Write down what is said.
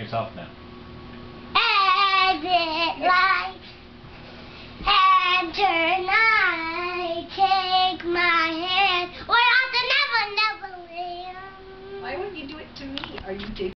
yourself now. Exit light, enter night, take my hand, we're off to Never, Neverland. Why would you do it to me? Are you taking